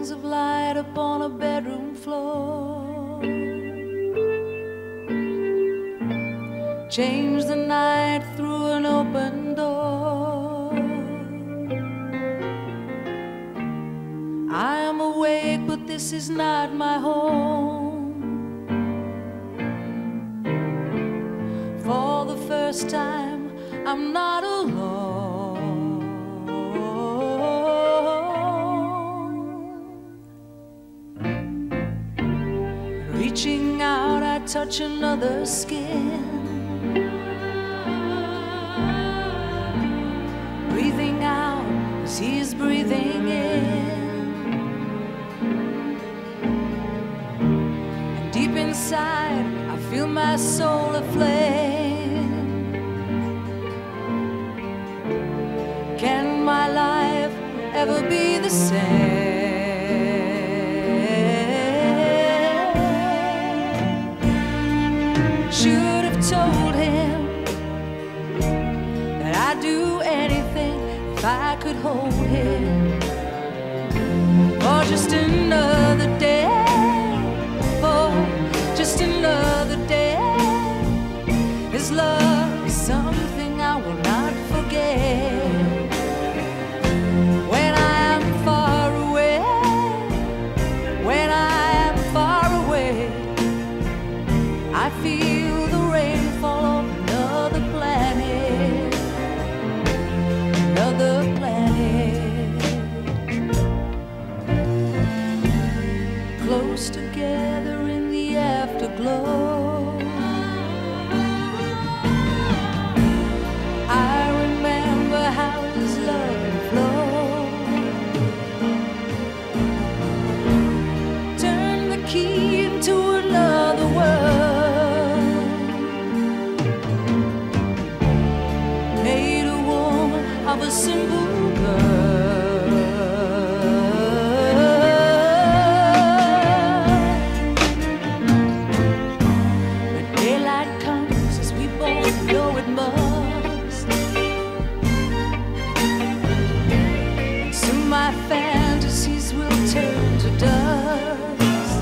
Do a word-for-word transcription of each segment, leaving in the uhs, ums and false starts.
lines of light upon a bedroom floor. Change the night through an open door. I am awake, but this is not my home. For the first time, I'm not alone. Reaching out, I touch another's skin. Breathing out as he's breathing in. And deep inside, I feel my soul aflame. Can my life ever be the same? Should have told him that I'd do anything if I could hold him. For just another day, for just another day. His love is something I will not forget. When I am far away, when I am far away, I feel the rain fall on another planet, another planet. Close together in the afterglow, I remember how his love flowed. Turn the key into another world. Made a woman of a simple girl. The daylight comes as we both know it must. And soon my fantasies will turn to dust.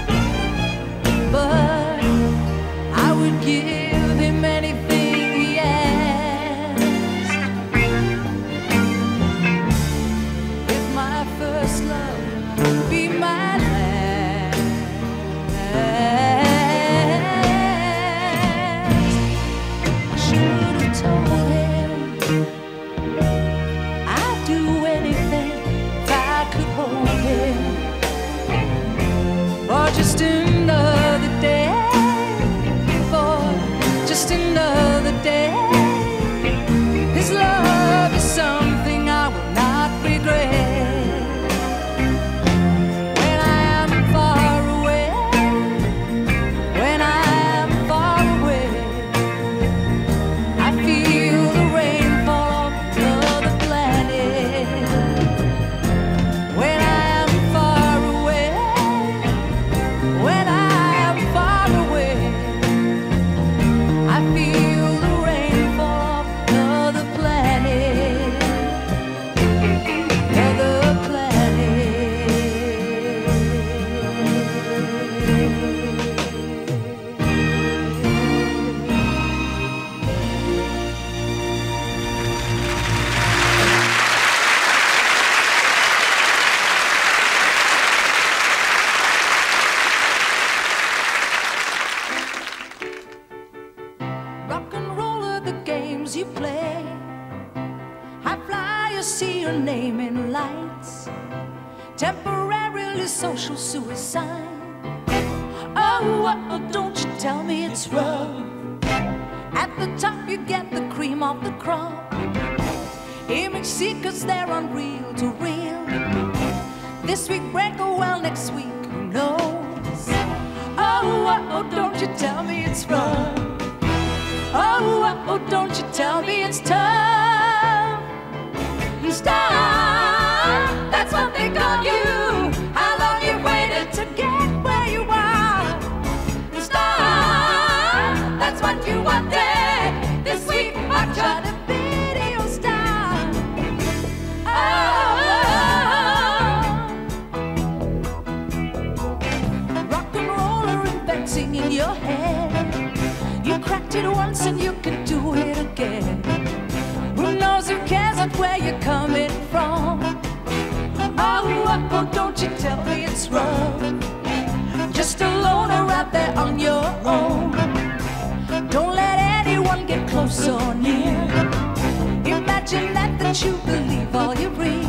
But I would give him anything he asked. If my first love would be my last, I should have told him I'd do anything if I could hold him. For just another day, for just another day. His love is something I will not regret. When I am far away, when I am far away, I feel the rain fall on another planet. When I am far away, when I am far away, I feel the rain fall on another planet, another planet. Rock and roll are the games you play. High flyer, see your name in lights. Temporarily social suicide. Oh, oh, don't you tell me it's rough. At the top you get the cream of the crop. Image seekers, they're unreal to real. This week break, oh well, next week, who knows? Oh, oh, oh, don't you tell me it's rough. Oh, oh, oh, don't you tell me it's tough. Stop, that's what they call you. How long you waited to get where you are. Stop, that's what you wanted. This week I tried a video star. Oh, rough, just a loner out there on your own. Don't let anyone get close or near. Imagine that, that you believe all you read.